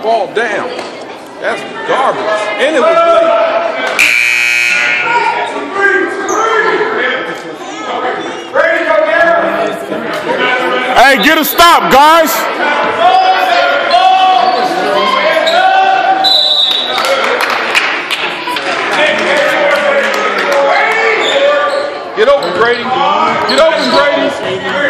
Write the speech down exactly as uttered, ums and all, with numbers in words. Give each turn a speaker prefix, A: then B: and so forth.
A: fall down. That's garbage. And it was late.
B: Hey, get a stop, guys.
A: Get open, Brady. Get open, Brady.